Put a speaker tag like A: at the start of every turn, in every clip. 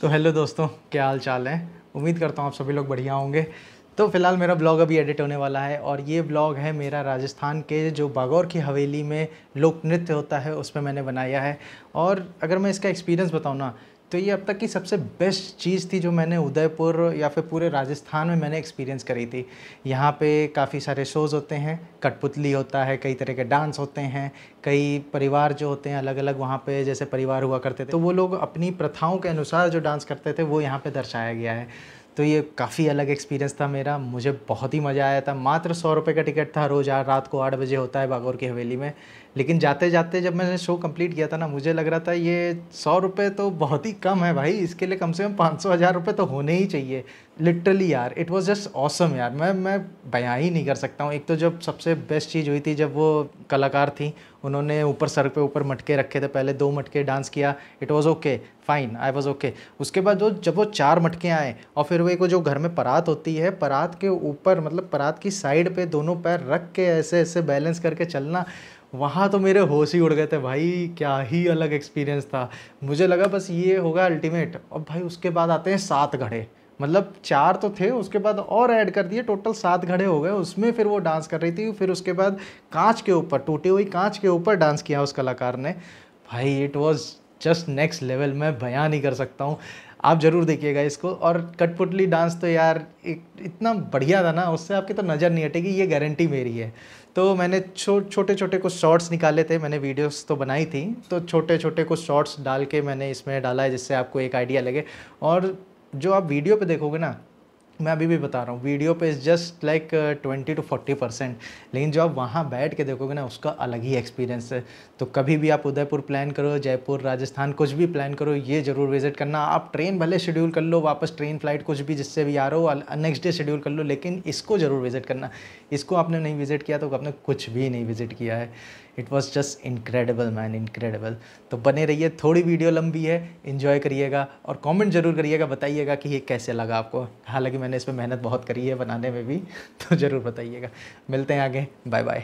A: तो हेलो दोस्तों, क्या हाल चाल है। उम्मीद करता हूँ आप सभी लोग बढ़िया होंगे। तो फ़िलहाल मेरा ब्लॉग अभी एडिट होने वाला है और ये ब्लॉग है मेरा राजस्थान के जो बागौर की हवेली में लोक नृत्य होता है उस पर मैंने बनाया है। और अगर मैं इसका एक्सपीरियंस बताऊँ ना, तो ये अब तक की सबसे बेस्ट चीज़ थी जो मैंने उदयपुर या फिर पूरे राजस्थान में मैंने एक्सपीरियंस करी थी। यहाँ पे काफ़ी सारे शोज़ होते हैं, कठपुतली होता है, कई तरह के डांस होते हैं, कई परिवार जो होते हैं अलग अलग वहाँ पे जैसे परिवार हुआ करते थे, तो वो लोग अपनी प्रथाओं के अनुसार जो डांस करते थे वो यहाँ पे दर्शाया गया है। तो ये काफ़ी अलग एक्सपीरियंस था मेरा, मुझे बहुत ही मज़ा आया था। मात्र 100 रुपये का टिकट था, रोज़ रात को 8 बजे होता है बागौर की हवेली में। लेकिन जाते जाते जब मैंने शो कंप्लीट किया था ना, मुझे लग रहा था ये 100 रुपये तो बहुत ही कम है भाई, इसके लिए कम से कम 500-1000 रुपये तो होने ही चाहिए। लिटरली यार, इट वाज जस्ट ऑसम यार, मैं बयां ही नहीं कर सकता हूँ। एक तो जब सबसे बेस्ट चीज़ हुई थी जब वो कलाकार थी, उन्होंने ऊपर सर पे ऊपर मटके रखे थे, पहले 2 मटके डांस किया, it was okay fine, I was okay. उसके बाद जब वो 4 मटके आए और फिर वो जो घर में परात होती है, परात के ऊपर मतलब परात की साइड पे दोनों पैर रख के ऐसे ऐसे बैलेंस करके चलना, वहाँ तो मेरे होश ही उड़ गए थे भाई। क्या ही अलग एक्सपीरियंस था, मुझे लगा बस ये होगा अल्टीमेट। और भाई उसके बाद आते हैं 7 घड़े, मतलब 4 तो थे, उसके बाद और ऐड कर दिए, टोटल 7 घड़े हो गए। उसमें फिर वो डांस कर रही थी, फिर उसके बाद कांच के ऊपर, टूटी हुई कांच के ऊपर डांस किया उस कलाकार ने। भाई it was just next level, मैं बयां नहीं कर सकता हूँ। आप ज़रूर देखिएगा इसको। और कठपुतली डांस तो यार इतना बढ़िया था ना, उससे आपकी तो नज़र नहीं हटेगी, ये गारंटी मेरी है। तो मैंने छोटे छोटे कुछ शॉर्ट्स निकाले थे, मैंने वीडियोस तो बनाई थी, तो छोटे छोटे कुछ शॉर्ट्स डाल के मैंने इसमें डाला है जिससे आपको एक आइडिया लगे। और जो आप वीडियो पे देखोगे ना, मैं अभी भी बता रहा हूँ, वीडियो पे इज़ जस्ट लाइक 20 to 40%, लेकिन जो आप वहाँ बैठ के देखोगे ना उसका अलग ही एक्सपीरियंस है। तो कभी भी आप उदयपुर प्लान करो, जयपुर, राजस्थान, कुछ भी प्लान करो, ये ज़रूर विज़िट करना। आप ट्रेन भले शेड्यूल कर लो, वापस ट्रेन फ्लाइट कुछ भी जिससे भी आ रहे हो, नेक्स्ट डे शेड्यूल कर लो, लेकिन इसको ज़रूर विज़िट करना। इसको आपने नहीं विज़िट किया तो आपने कुछ भी नहीं विज़िट किया है। It was just incredible man, incredible. तो बने रहिए, थोड़ी वीडियो लंबी है, इन्जॉय करिएगा और कमेंट ज़रूर करिएगा, बताइएगा कि ये कैसे लगा आपको। हालांकि मैंने इस पर मेहनत बहुत करी है बनाने में भी, तो ज़रूर बताइएगा। मिलते हैं आगे, बाय बाय।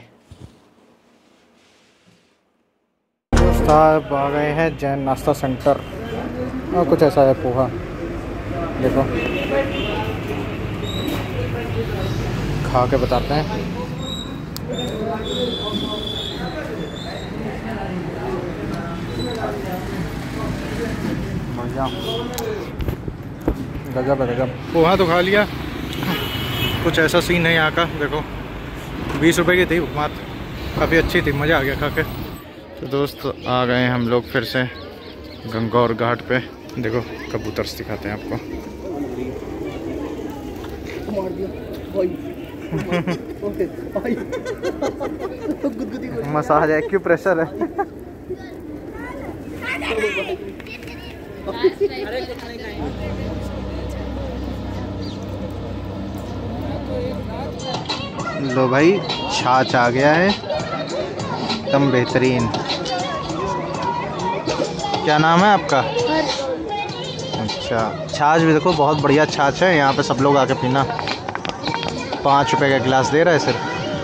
A: साहब आ गए हैं जैन नाश्ता सेंटर और कुछ ऐसा है, पोहा देखो, खा के बताते हैं। बढ़िया, गजब है गजब। पोहा तो खा लिया, कुछ ऐसा सीन है यहाँ का, देखो 20 रुपए की थी मात्र, काफ़ी अच्छी थी, मज़ा आ गया खा के। तो दोस्त आ गए हम लोग फिर से गंगौर घाट पे, देखो कबूतर दिखाते हैं आपको। मसाज है, एक्यूप्रेशर है। लो भाई, छाछ आ गया है एकदम बेहतरीन। क्या नाम है आपका? अच्छा, छाछ भी देखो बहुत बढ़िया छाछ है, यहाँ पे सब लोग आके पीना। 5 रुपए का गिलास दे रहा है सिर्फ।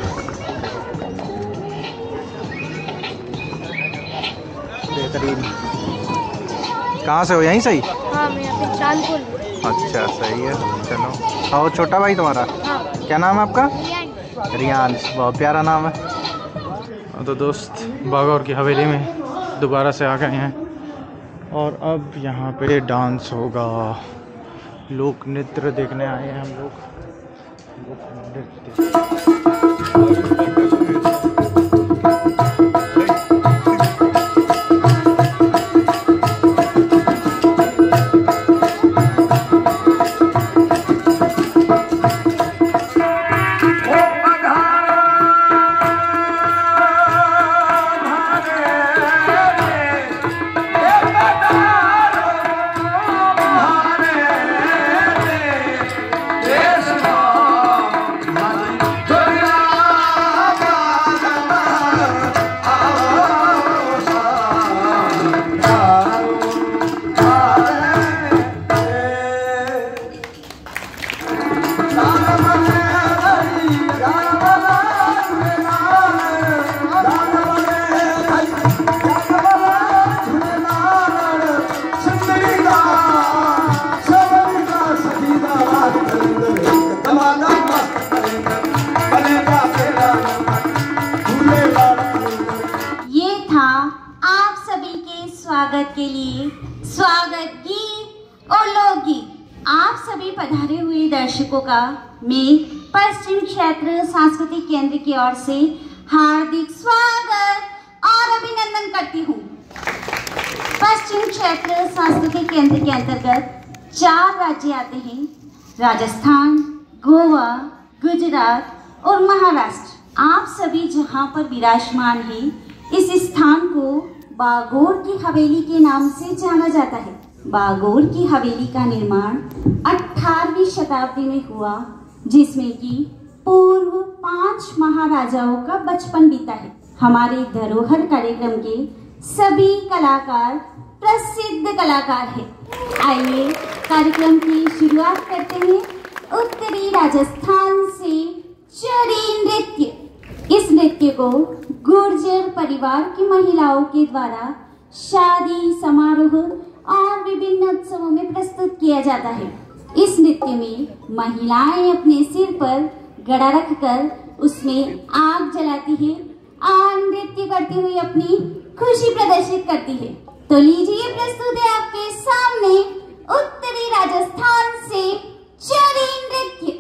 A: बेहतरीन। कहाँ से हो? यहीं से ही?
B: हाँ, मैं यहाँ पे चांदपुर।
A: अच्छा सही है, चलो। और छोटा भाई तुम्हारा?
B: हाँ।
A: क्या नाम है आपका? रियांश, बहुत प्यारा नाम है। तो दोस्त बागौर की हवेली में दोबारा से आ गए हैं और अब यहाँ पे डांस होगा। लोक नृत्य देखने आए हैं हम लोग, लोक नृत्य।
C: स्वागत के लिए स्वागत गीत और लोकगीत आप सभी पधारे हुए दर्शकों का मैं पश्चिम क्षेत्र सांस्कृतिक केंद्र की ओर से हार्दिक स्वागत और अभिनंदन करती हूँ। पश्चिम क्षेत्र सांस्कृतिक केंद्र के अंतर्गत 4 राज्य आते हैं, राजस्थान, गोवा, गुजरात और महाराष्ट्र। आप सभी जहां पर विराजमान हैं, इस स्थान को बागोर की हवेली के नाम से जाना जाता है। बागोर की हवेली का निर्माण 18वीं शताब्दी में हुआ, जिसमें कि पूर्व 5 महाराजाओं का बचपन बीता है। हमारे धरोहर कार्यक्रम के सभी कलाकार प्रसिद्ध कलाकार हैं। आइए कार्यक्रम की शुरुआत करते हैं उत्तरी राजस्थान से चरी नृत्य। इस नृत्य को गुर्जर परिवार की महिलाओं के द्वारा शादी समारोह और विभिन्न उत्सवों में प्रस्तुत किया जाता है। इस नृत्य में महिलाएं अपने सिर पर गड़ा रखकर उसमें आग जलाती है और नृत्य करती हुई अपनी खुशी प्रदर्शित करती है। तो लीजिए, प्रस्तुत है आपके सामने उत्तरी राजस्थान से चरी नृत्य।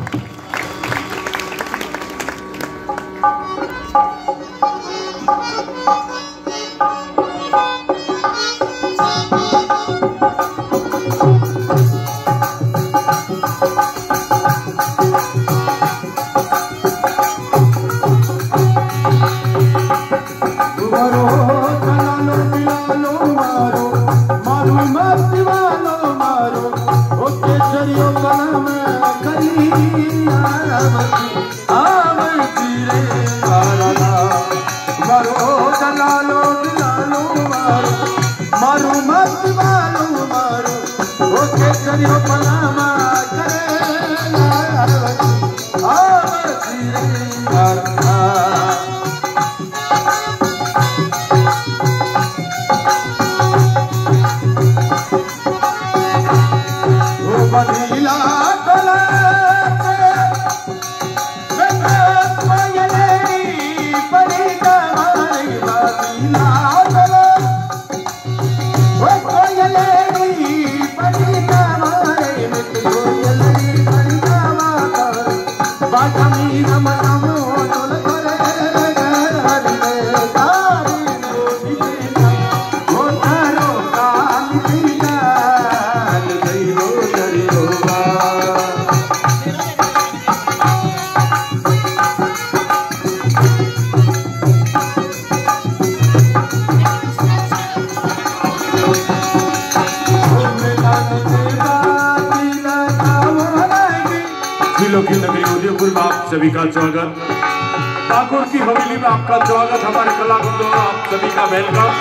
D: सभी का स्वागत। बागोर की हवेली में आपका स्वागत। हमारे कलाकारों आप सभी का वेलकम।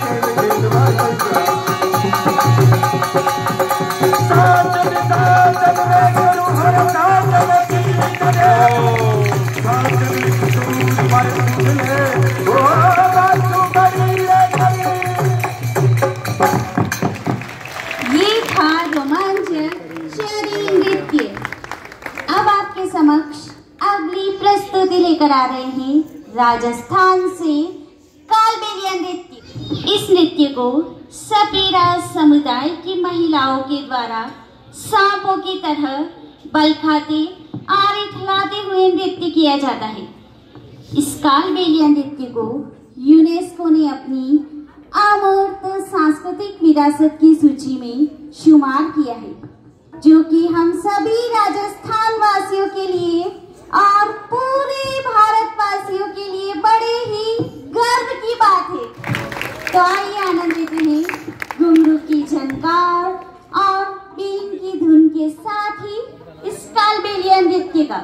C: ये था रोमांचक चरी नृत्य। अब आपके समक्ष अगली प्रस्तुति लेकर आ रहे हैं राजस्थान से कालबेलिया नृत्य। इस नृत्य को सपेरा समुदाय की महिलाओं के द्वारा सांपों की तरह बल खाते और इठलाते हुए नृत्य किया जाता है। इस कालबेलिया नृत्य को यूनेस्को ने अपनी अमूर्त सांस्कृतिक विरासत की सूची में शुमार किया है, जो कि हम सभी राजस्थान वासियों के लिए और पूरे भारतवासियों के लिए बड़े ही गर्व की बात है। तो आइए आनंद लेते हैं घुंघरू की झनकार और बीन की धुन के साथ ही इस कालबेलिया नृत्य का।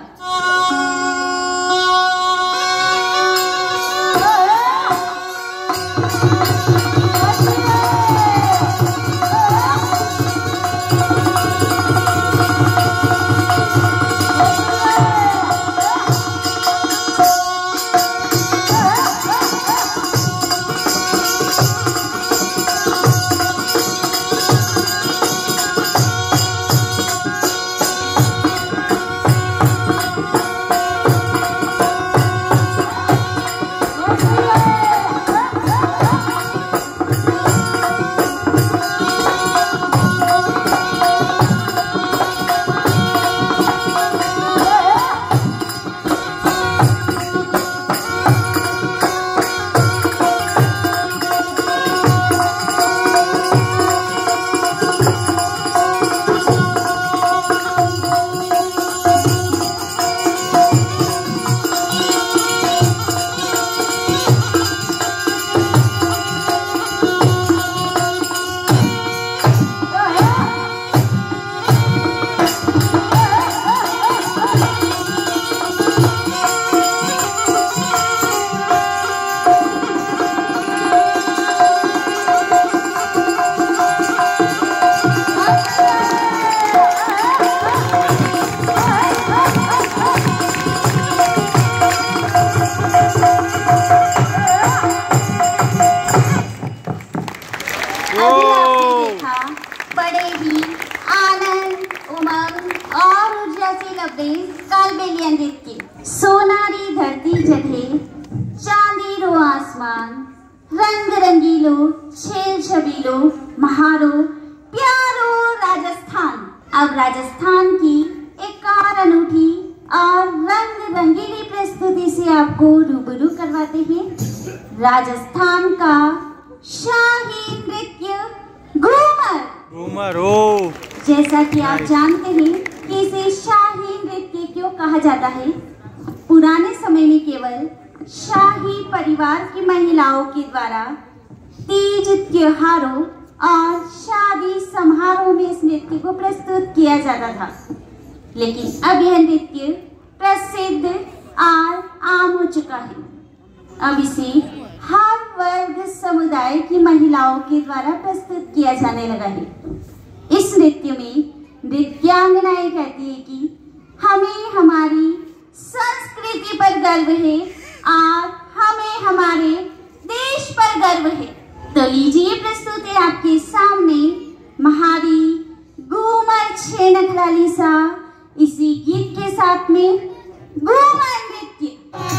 C: अभी आपने देखा बड़े ही आनंद, उमंग और ऊर्जा से लबरेज कालबेलिया नृत्य। सोनारी धरती जगहे चांदीरो आसमान, रंग रंगीलो छेल छबीलो महारो प्यारो राजस्थान। अब राजस्थान की एक और अनूठी और रंग रंगीली प्रस्तुति से आपको रूबरू करवाते हैं राजस्थान का शाही नृत्य घूमर।
A: घूमर हो,
C: जैसा कि आप जानते हैं कि इसे शाही नृत्य क्यों कहा जाता है। पुराने समय में केवल शाही परिवार की महिलाओं के द्वारा तीज त्योहारों और शादी समारोह में इस नृत्य को प्रस्तुत किया जाता था, लेकिन अब यह नृत्य प्रसिद्ध और आम हो चुका है। अब इसे हर वर्ग समुदाय की महिलाओं के द्वारा प्रस्तुत किया जाने लगा है। इस नृत्य में नृत्यांगनाएं कहती है कि हमें हमारी संस्कृति पर गर्व है और हमें हमारे देश पर गर्व है। तो लीजिए प्रस्तुत है आपके सामने महारी घूमर छेनखलाली सा, इसी गीत के साथ में घूमर नृत्य।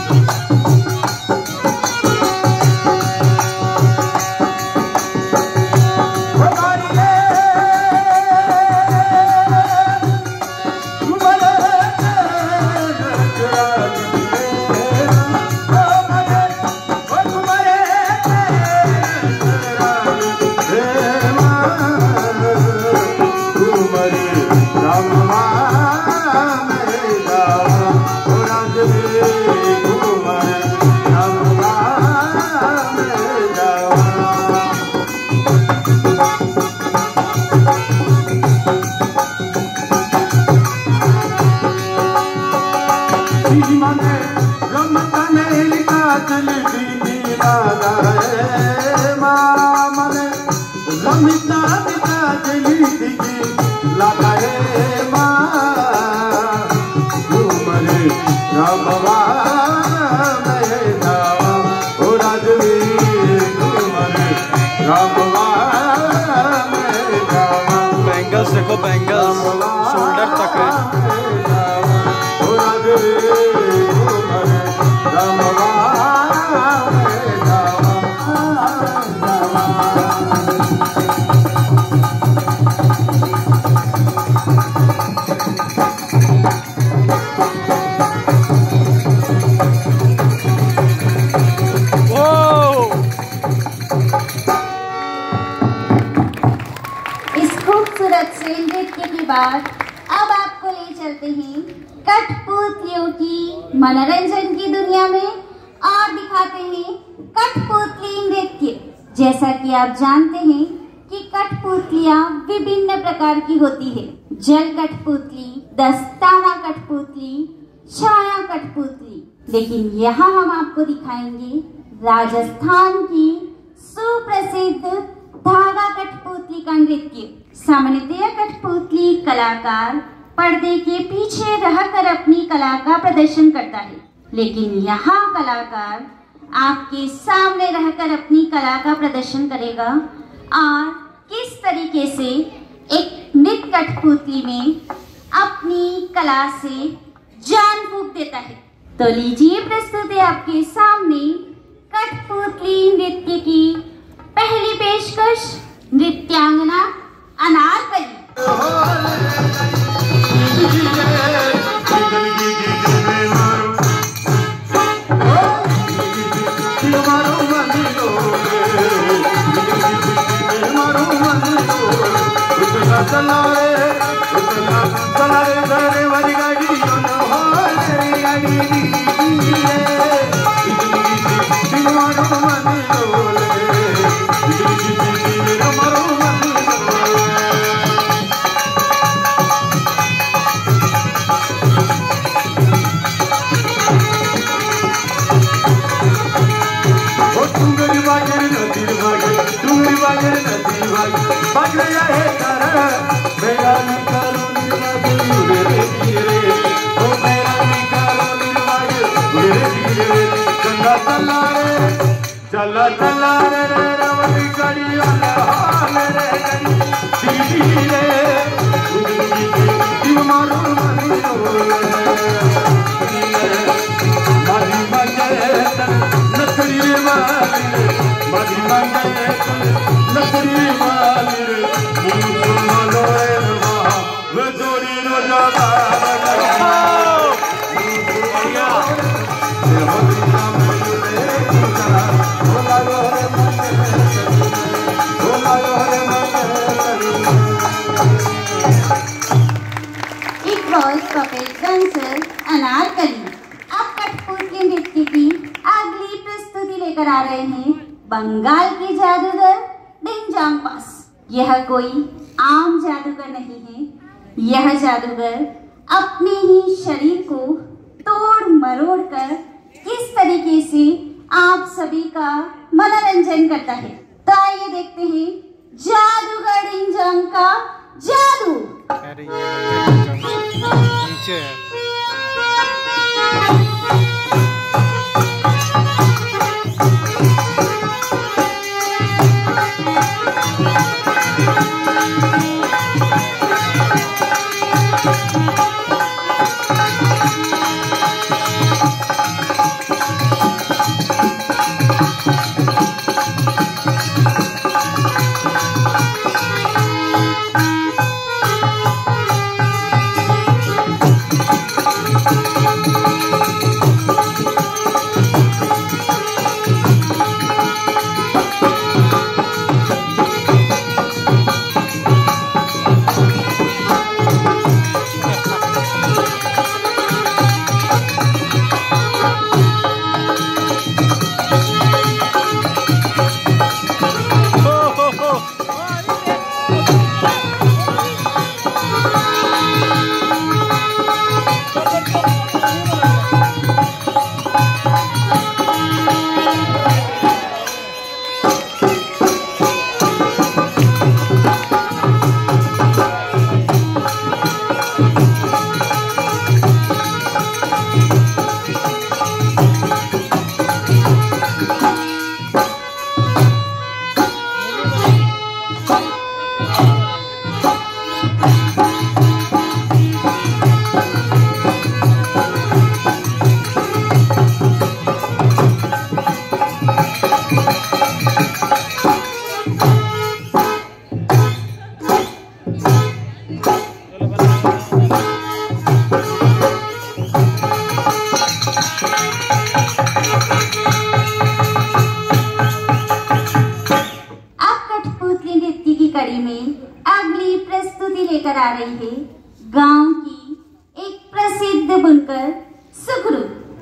A: बैंगल्स देखो, बैंगल्स शोल्डर तक है।
C: अब आपको ले चलते हैं कठपुतलियों की मनोरंजन की दुनिया में और दिखाते हैं कठपुतली नृत्य। जैसा कि आप जानते हैं कि कठपुतलियां विभिन्न प्रकार की होती है। जल कठपुतली, दस्ताना कठपुतली, छाया कठपुतली। लेकिन यहाँ हम आपको दिखाएंगे राजस्थान की सुप्रसिद्ध धागा कठपुतली का नृत्य। सामान्यतः कठपुतली कलाकार पर्दे के पीछे रहकर अपनी कला का प्रदर्शन करता है, लेकिन यहाँ कलाकार आपके सामने रहकर अपनी कला का प्रदर्शन करेगा और किस तरीके से एक नृत्य कठपुतली में अपनी कला से जान फूंक देता है। तो लीजिए प्रस्तुत है आपके सामने कठपुतली नृत्य की पहली पेशकश नृत्यांगना अनारकली।
D: चला चला रे रवली कड़ी वाला
C: आ रहे हैं बंगाल के जादूगर डिंजांग पास। यह कोई आम जादूगर नहीं है, यह जादूगर अपने ही शरीर को तोड़ मरोड़ कर किस तरीके से आप सभी का मनोरंजन करता है। तो आइए देखते हैं जादूगर डिंजांग का जादू। नीचे है। लेकर आ रही है गांव की एक प्रसिद्ध बुनकर सुगरू।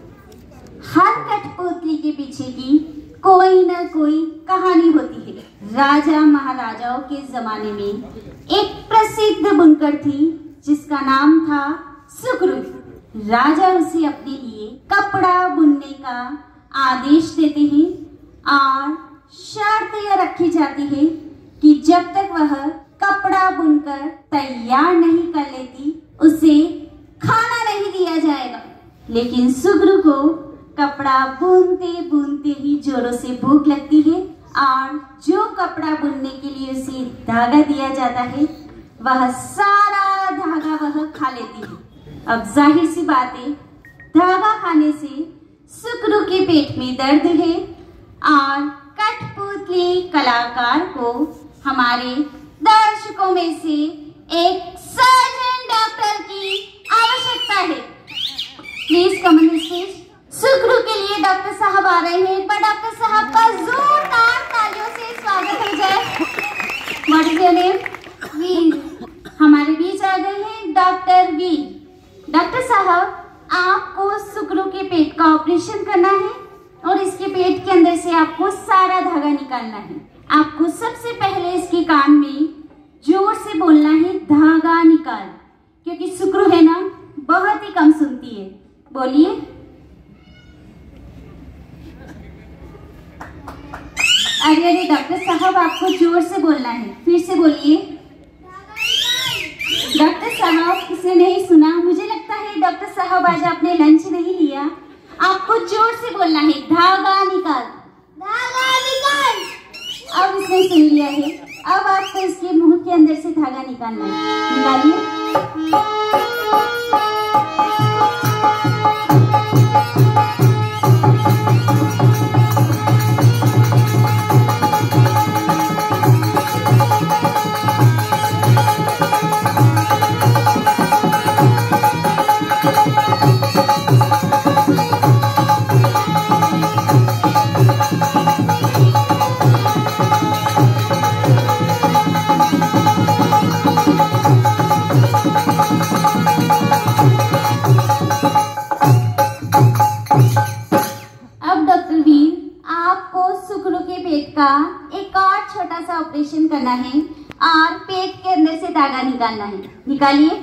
C: हर कठपुतली के पीछे की कोई न कोई कहानी होती है। राजा महाराजाओं के जमाने में एक प्रसिद्ध बुनकर थी जिसका नाम था सुगरू। राजा उसे अपने लिए कपड़ा बुनने का आदेश देते हैं और शर्त यह रखी जाती है कि जब तक वह कपड़ा बुनकर तैयार नहीं कर लेती उसे खाना नहीं दिया जाएगा। लेकिन सुगरू को कपड़ा बुनते बुनते ही जोरों से भूख लगती है और जो कपड़ा बुनने के लिए उसे धागा दिया जाता है वह सारा धागा वह खा लेती है। अब जाहिर सी बात है, धागा खाने से सुगरू के पेट में दर्द है और कठपुतली कलाकार को हमारे दर्शकों में से एक सर्जन डॉक्टर की आवश्यकता है। Please come on stage. सुगरू के लिए डॉक्टर साहब आ रहे हैं। एक बार डॉक्टर साहब का जोरदार तालियों से स्वागत हो जाए। What is your name? वी। हमारे बीच आ गए हैं डॉक्टर वी। डॉक्टर साहब, आपको सुगरू के पेट का ऑपरेशन करना है और इसके पेट के अंदर से आपको सारा धागा निकालना है। आपको सबसे पहले इसके कान में जोर से बोलना है, धागा निकाल, क्योंकि सुगरू है ना बहुत ही कम सुनती है। बोलिए। अरे अरे डॉक्टर साहब, आपको जोर से बोलना है, फिर से बोलिए। डॉक्टर साहब, इसने नहीं सुना। मुझे लगता है डॉक्टर साहब आज आपने लंच नहीं लिया। आपको जोर से बोलना है, धागा निकाल, धागा निकाल। अब इसने सुन लिया है। अब आपको इसके मुंह के अंदर से धागा निकालना है। निकालिए। है और पेट के अंदर से धागा निकालना है। निकालिए।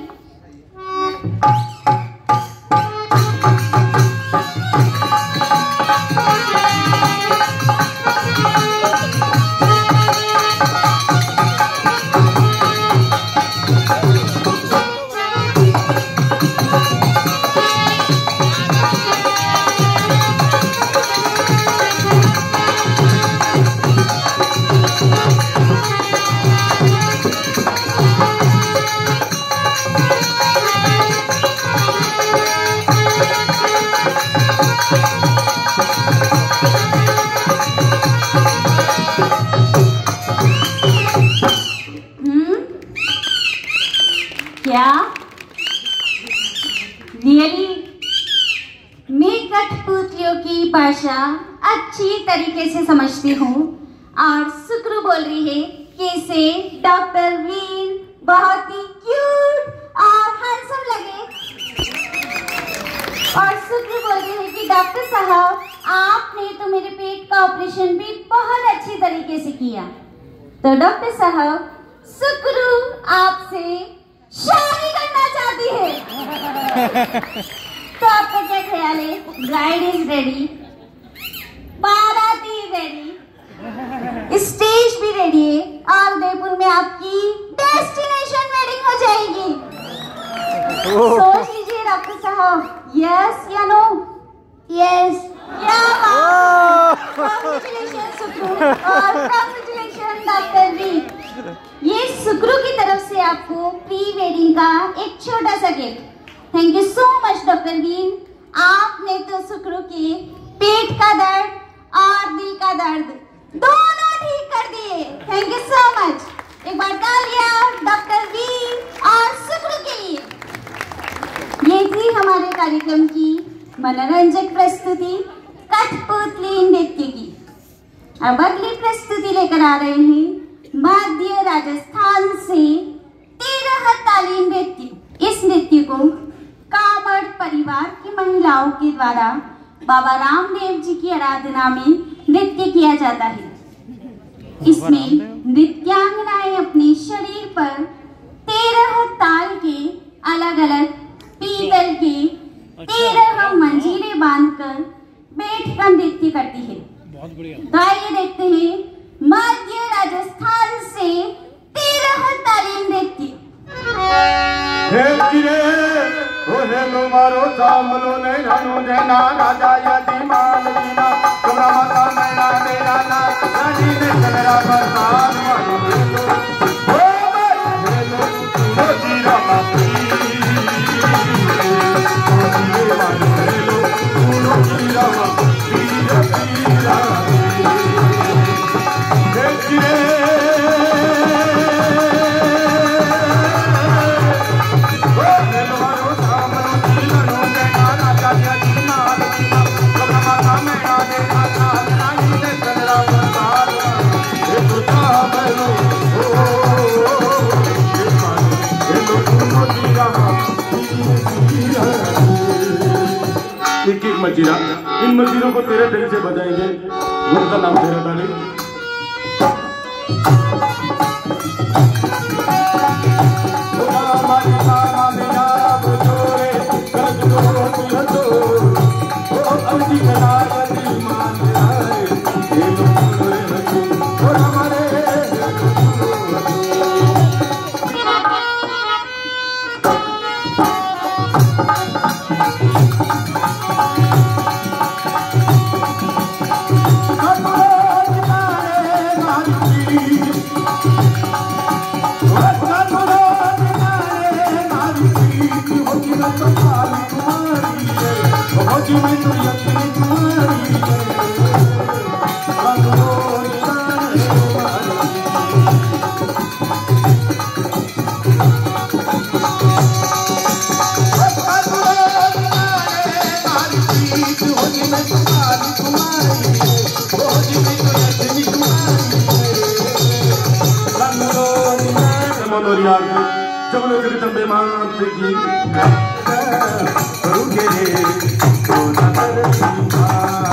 C: क्या रियली? मैं कठपुतलियों की भाषा अच्छी तरीके से समझती हूँ और सुक्रू बोल रही है कि इसे डॉक्टर वीर बहुत ही क्यूट और हैंडसम लगे। और सुक्रू बोल रही है कि डॉक्टर साहब आपने तो मेरे पेट का ऑपरेशन भी बहुत अच्छी तरीके से किया। तो डॉक्टर साहब सुक्रू आपसे शादी करना चाहती है। तो आपका क्या ख्याल है? ब्राइड इज रेडी, बाराती रेडी, स्टेज भी रेडी है और उदयपुर में आपकी डेस्टिनेशन वेडिंग हो जाएगी। सोच लीजिए डॉक्टर साहब, यस या नो? यस। क्या बात! कांग्रेचुलेशन सुक्रू और कांग्रेचुलेशन डॉक्टर वीर। ये सुक्रू की तरफ से आपको प्री वेडिंग का एक छोटा सा gift. Thank you so much doctor Veer. आपने तो सुक्रू के पेट का दर्द और दिल का दर्द दोनों ठीक कर दिए। Thank you so much. एक बार तालियां डॉक्टर वीर और सुक्रू के लिए। ये थी हमारे कार्यक्रम की मनोरंजक प्रस्तुति कठपुतली नृत्य की। अब अगली प्रस्तुति लेकर आ रहे हैं मध्य राजस्थान से 13 ताली नृत्य। इस नृत्य को कामड़ परिवार की महिलाओं के द्वारा बाबा रामदेव जी की आराधना में नृत्य किया जाता है। इसमें नृत्यांगनाएं अपने शरीर पर 13 ताल के अलग अलग पीतल के 13 मंजीरे बांधकर बैठकर नृत्य करती है। तो आइए देखते हैं मध्य राजस्थान से 13 ताली नृत्य।
D: हेलो मारो सामलो ने रानो देना राजा यदि मान लीना तुम्हारा माता मैना मेरा ना रानी ने चलरा बरसात मारो हेलो हेलो हेलो जीरा बापी हेलो हेलो जीरा बापी जीरा एक एक मजीरा, इन मजीरों को तेरे दिल से बजाएंगे। उनका नाम तेरा डाले।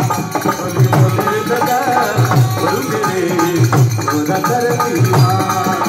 E: Thank you.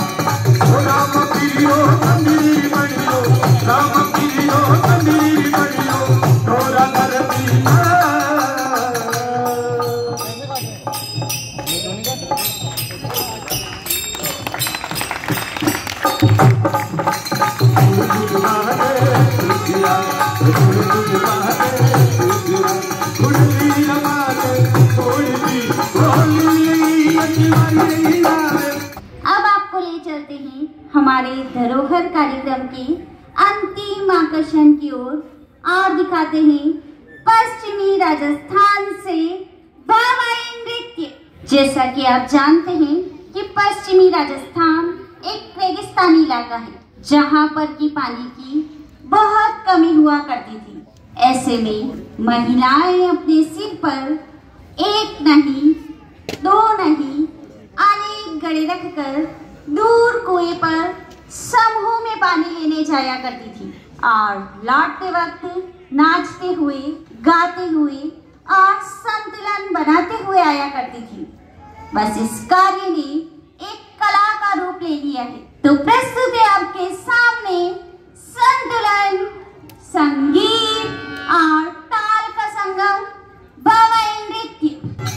C: अब आपको ले चलते हैं हमारे धरोहर कार्यक्रम के अंतिम आकर्षण की ओर और दिखाते हैं पश्चिमी राजस्थान से भावाई नृत्य। जैसा कि आप जानते हैं कि पश्चिमी राजस्थान एक रेगिस्तानी इलाका है जहां पर की पानी की बहुत कमी हुआ करती थी। ऐसे में महिलाएं अपने सिर पर एक नहीं दो नहीं अनेक घड़े रखकर दूर कुएं पर समूह में पानी लेने जाया करती थी और लौटते वक्त नाचते हुए, गाते हुए और संतुलन बनाते हुए आया करती थी। बस इस कार्य ने एक कला का रूप ले लिया है। तो प्रस्तुत है आपके सामने संतुलन, संगीत और ताल का संगम भावाई नृत्य।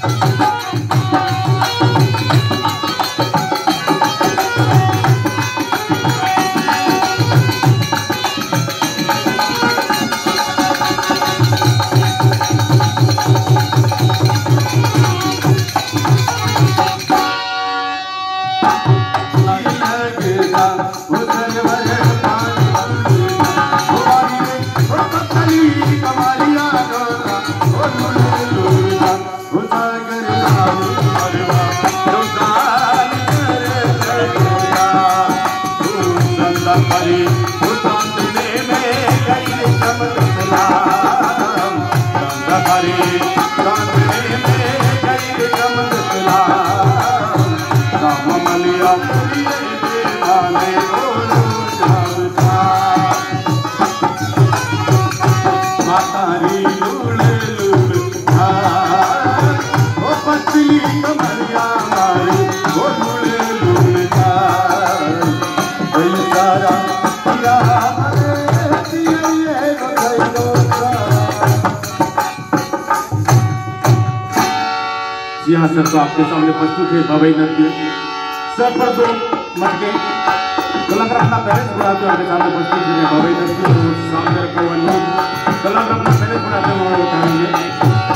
D: यहाँ सर तो आपके सामने प्रस्तुत है भावाई नृत्य। सर पर दो मटके कलाकार अपना बैलेंस बढ़ाते हुए आपके सामने प्रस्तुत है भावाई नृत्य। सामने रखा हुआ नोट कलाकार अपना बैलेंस बढ़ाते हुए उठाएंगे।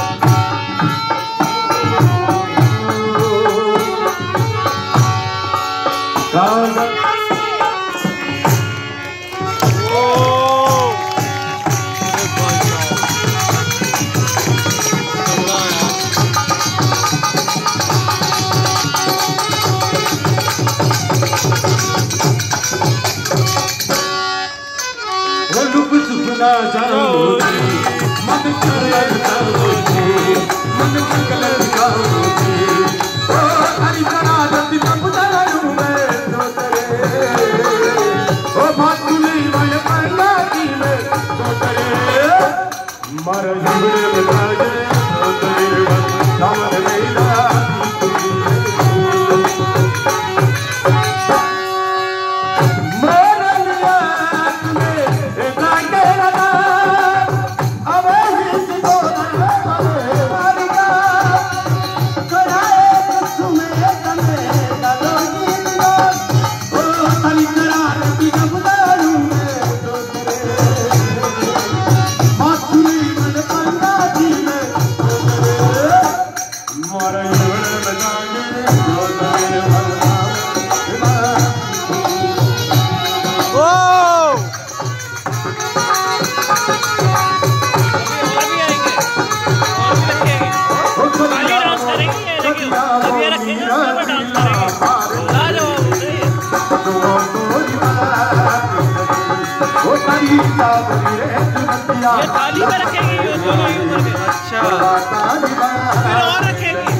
E: थाली में रखेगी ये दोनों ही ऊपर के। अच्छा फिर और रखेगी।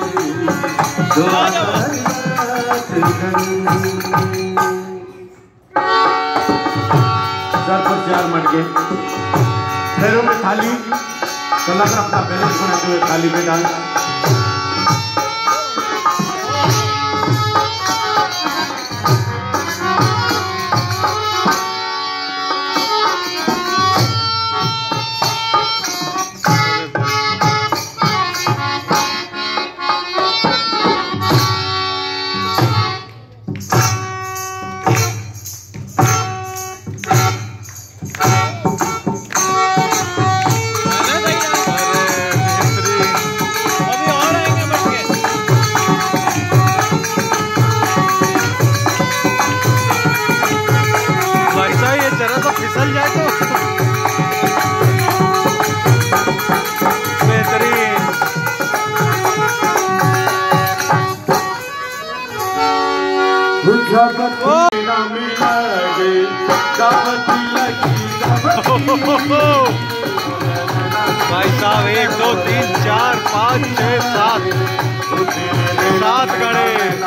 D: सर पर चार मटके, पैरों में थाली, कलाकार अपना बैलेंस बनाते हुए थाली में डांस।
E: बदल जाए तो बेहतरीन। भाई साहब 1 2 3 4 5 6 7 गणे।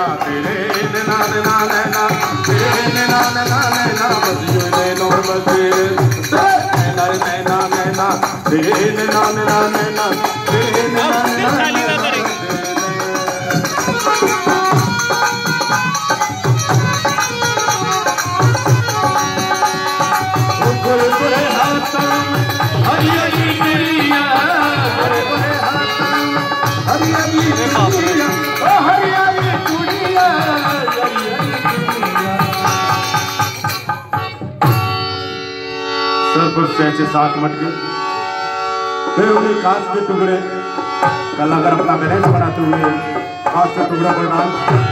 D: से 7 मटके, फिर उन्हें कांच के टुकड़े, कलाकार अपना बैलेंस बनाते हुए कांच के टुकड़ा पर डाल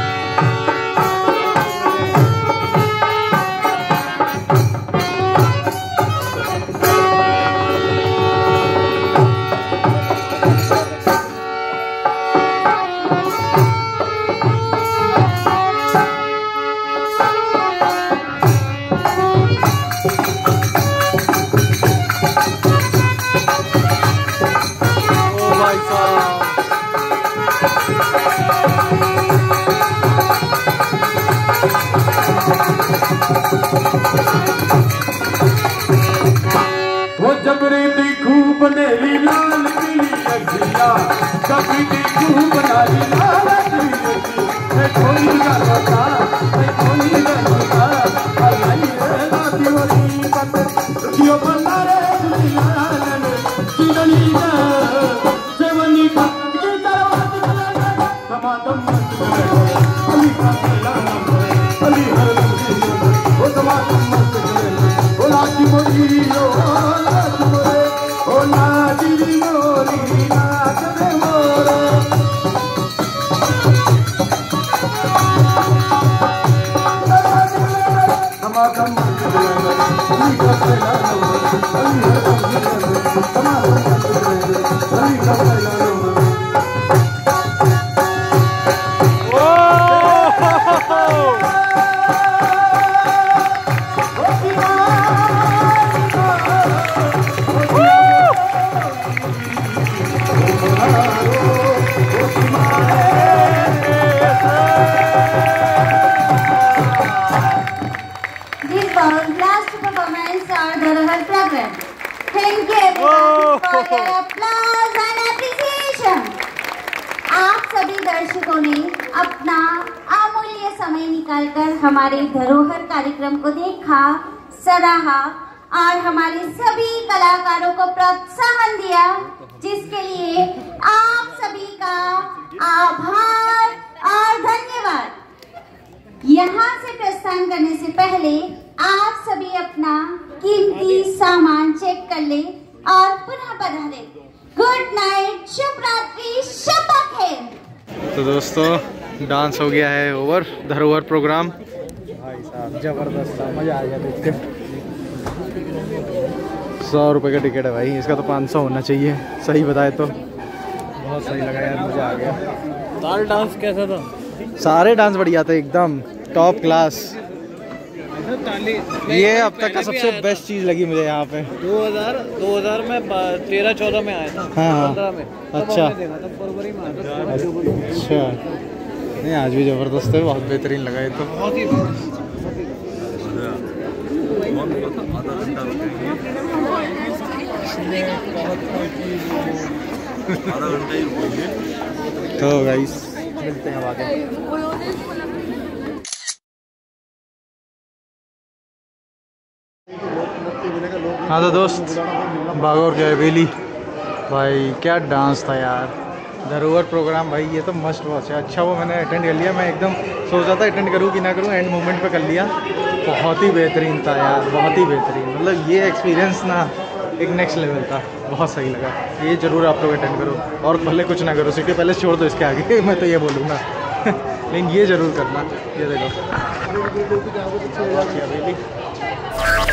C: दर्शकों ने अपना अमूल्य समय निकालकर हमारे धरोहर कार्यक्रम को देखा, सराहा और हमारे सभी कलाकारों को प्रोत्साहन दिया, जिसके लिए आप सभी का आभार और धन्यवाद। यहाँ से प्रस्थान करने से पहले आप सभी अपना कीमती सामान चेक कर ले और पुनः पधारे। गुड नाइट, शुभ रात्रि, शब बखैर।
A: तो दोस्तों डांस हो गया है ओवर, धरोहर प्रोग्राम भाई साहब जबरदस्त था, मजा आ गया देख के। 100 रुपये का टिकट है भाई, इसका तो 500 होना चाहिए, सही बताए तो। बहुत सही लगा यार, मजा आ गया।
E: सारा डांस कैसा था?
A: सारे डांस बढ़िया थे, एकदम टॉप क्लास। ये अब तक का सबसे बेस्ट चीज़ लगी मुझे यहाँ पे।
E: 2000 में 13-14 में आया था।
A: हाँ
E: 15 में।
A: अच्छा
E: फरवरी में आया था।
A: अच्छा, नहीं आज भी ज़बरदस्त है, बहुत बेहतरीन लगा ये तो।
E: बहुत ही
A: तो गाइस मिलते हैं आगे। हाँ तो दोस्त, बागौर की हवेली भाई क्या डांस था यार, धरोहर प्रोग्राम भाई ये तो मस्ट वॉच है। अच्छा वो मैंने अटेंड कर लिया, मैं एकदम सोचा था अटेंड करूँ कि ना करूँ, एंड मोमेंट पे कर लिया। बहुत ही बेहतरीन था यार, बहुत ही बेहतरीन, मतलब ये एक्सपीरियंस ना एक नेक्स्ट लेवल था, बहुत सही लगा। ये ज़रूर आप लोग अटेंड करो, और भले कुछ ना करो, सिटी पैलेस छोड़ दो इसके आगे मैं तो ये बोलूँगा लेकिन ये ज़रूर करना। ये देखो हवेली